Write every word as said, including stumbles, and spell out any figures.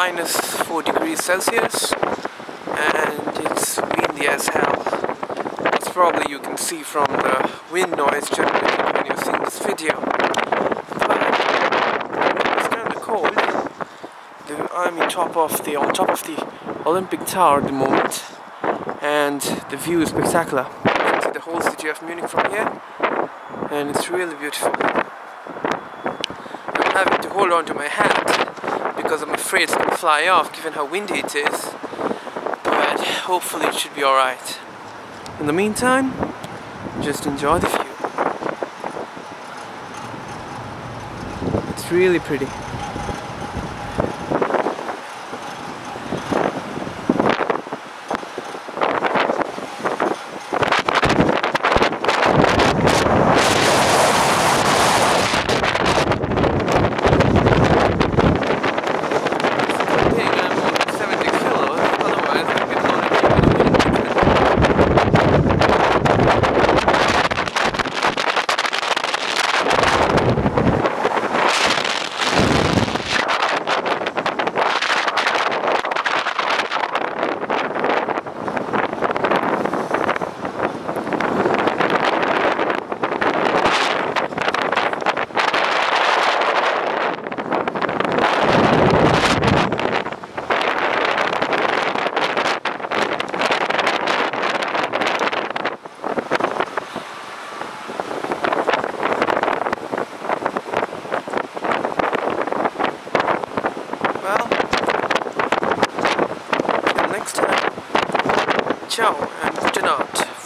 minus four degrees Celsius, and it's windy as hell. As probably you can see from the wind noise generated when you're seeing this video. But it's kind of cold. I'm on top of the on top of the Olympic Tower at the moment, and the view is spectacular. You can see the whole city of Munich from here, and it's really beautiful. I'm having to hold on to my hat because I'm afraid it's going to fly off given how windy it is, but hopefully it should be alright. In the meantime, just enjoy the view. It's really pretty. Ciao and gute Nacht.